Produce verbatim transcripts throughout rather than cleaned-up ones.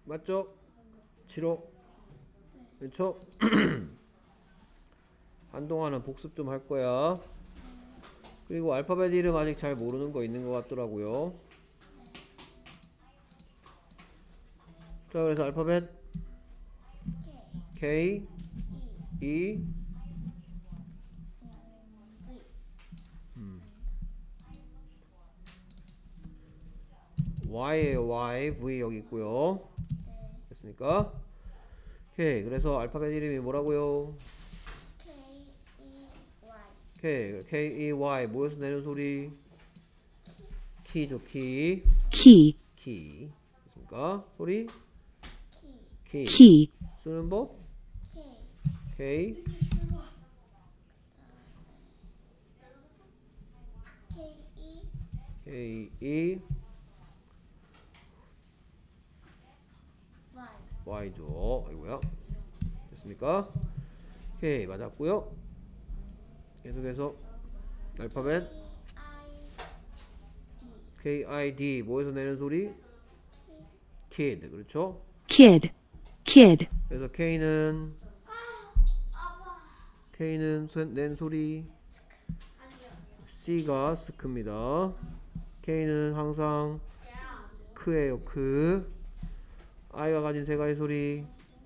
맞죠? 칠호. 그렇죠? 한동안은 복습 좀 할 거야. 그리고 알파벳 이름 아직 잘 모르는 거 있는 것 같더라고요. 자, 그래서 알파벳 K, E, 음. Y에요. Y, V 여기 있고요. 됐습니까? 오케이. 그래서 알파벳 이름이 뭐라고요? K, K, E, Y 모여서 내는 소리 키죠. 키. key, 키. 됐습니까? 소리 키. key, 쓰는 법 K, K, E, Y죠. 아이고야. 됐습니까? 오케이. 맞았고요. 계속해서 알파벳 K, I, D 모여서 내는 소리 kid. 그렇죠? kid, kid, 그래서 K는 K는 낸 소리 C가 스크입니다. K는 항상 크예요. 크. I가 가진 세 가지 소리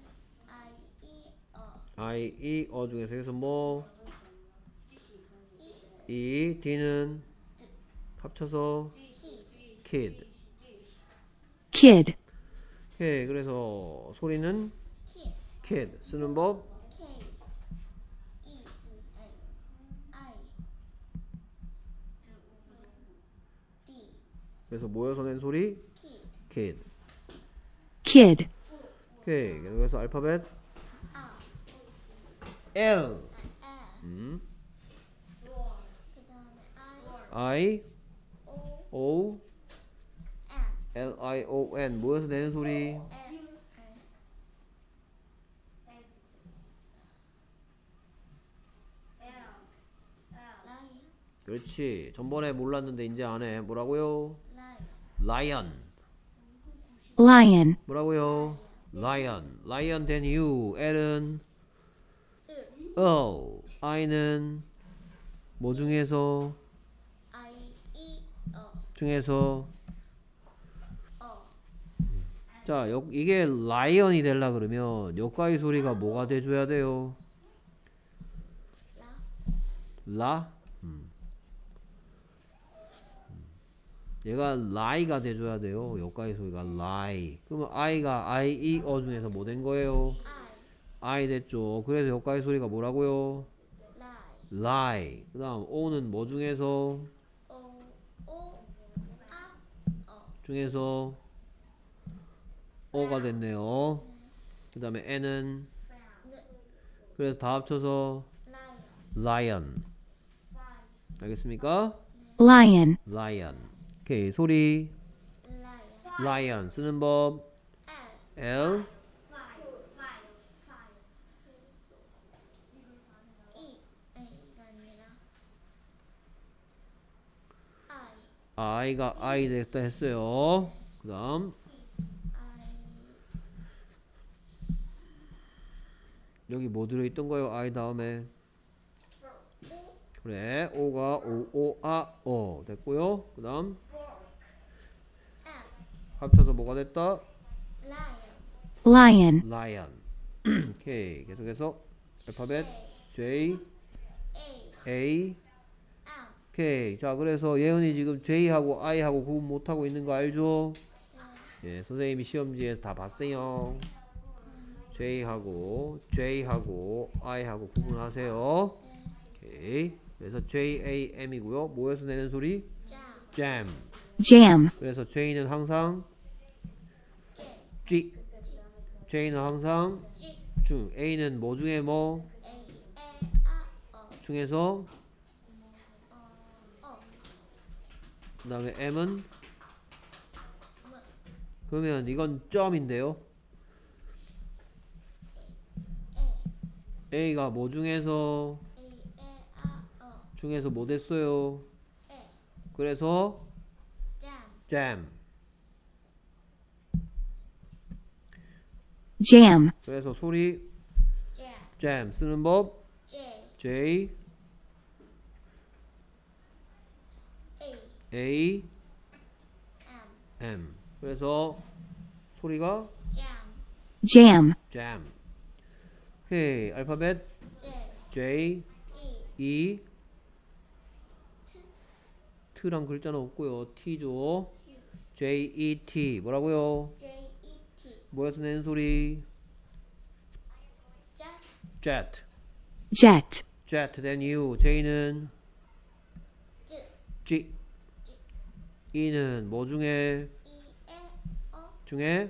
I, E, 어 중에서 여기서 뭐 E, D는 합쳐서 kid. kid, 오케이. 그래서 소리는 kid. 쓰는 법 그래서 모여서 낸 소리 kid. kid, 오케이. 그래서 알파벳 L, 음. I, O, L, I, O, N 모여서 내는 소리 그렇지. 전번에 몰랐는데 이제 안해. 뭐라고요? lion. lion, 뭐라고요? lion. lion 된 이유 L은 O, I는 뭐 중에서 중에서 자, 여, 이게 lion이 되려 그러면 여기까지 소리가 뭐가 돼줘야 돼요? 라? 음. 얘가 lie가 돼줘야 돼요. 여기까지 소리가 lie. 그러면 I가 I, E, 어 중에서 뭐 된 거예요? I 됐죠. 그래서 여기까지 소리가 뭐라고요? lie. 그 다음 O는 뭐 중에서? 중에서 O가 됐네요. 그 다음에 N은 그래서 다 합쳐서 lion. 알겠습니까? lion, lion. 오케이. 소리 lion 쓰는 법 L, I가 I 됐다 했어요. 그 다음 여기 뭐 들어있던 거예요? I 다음에 그래. O가 O, O, 아, 어 됐고요. 그 다음 합쳐서 뭐가 됐다? lion, lion. 오케이. 계속해서 알파벳 J, A. 오케이. 자, 그래서 예은이 지금 J하고 I하고 구분 못하고 있는 거 알죠? 예, 선생님이 시험지에서 다 봤어요. J하고 J하고 I하고 구분하세요. 오케이. 그래서 J, A, M이고요. 모여서 내는 소리 jam. jam, 그래서 J는 항상 G. J는 항상 중. A는 뭐 중에 뭐? 중에서 그 다음에 M은 그러면 이건 점인데요. A가 뭐 중에서 중에서 뭐 됐어요? 그래서 jam. jam, 그래서 소리 jam, jam 쓰는 법 J, J A, A M, M. 그래서 소리가 jam, jam, jam. 오케이. 알파벳 J, J E, E T랑 글자는 없고요. T죠. Q, J E T 뭐라고요? J, E, T, 모여서 내는 소리 Jet, jet. jet, jet then U. J는 J, G. E는 뭐 중에 E, E, O, 중에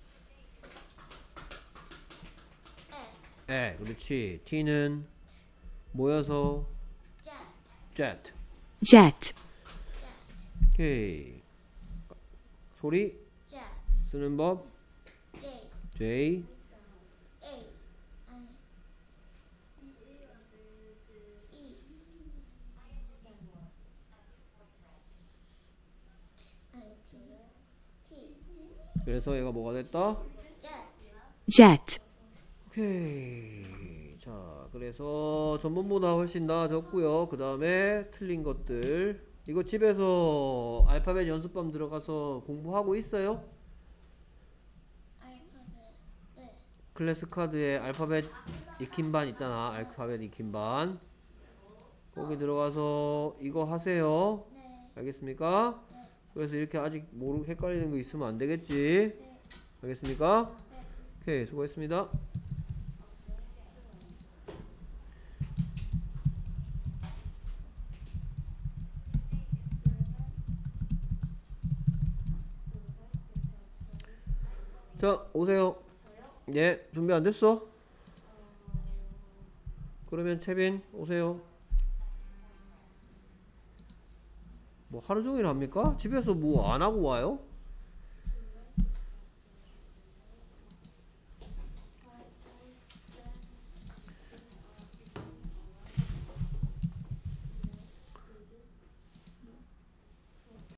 E, 에. 그렇지. T는 모여서 Jet, jet. jet, 오케이. 소리 Jet, 쓰는 법 J, J A, I, E, I, T, T, 그래서 얘가 뭐가 됐다? Jet, jet, 오케이. 자, 그래서 전번보다 훨씬 나아졌고요. 그 다음에 틀린 것들 이거 집에서 알파벳 연습반 들어가서 공부하고 있어요? 알파벳, 네, 클래스 카드에 알파벳 익힌반 있잖아. 알파벳 익힌반 거기 들어가서 이거 하세요. 네, 알겠습니까? 네, 그래서 이렇게 아직 모르 헷갈리는 거 있으면 안 되겠지? 네, 알겠습니까? 네. 오케이, 수고했습니다. 자, 오세요. 예, 준비 안 됐어? 그러면 채빈 오세요. 뭐 하루 종일 합니까? 집에서 뭐 안 하고 와요?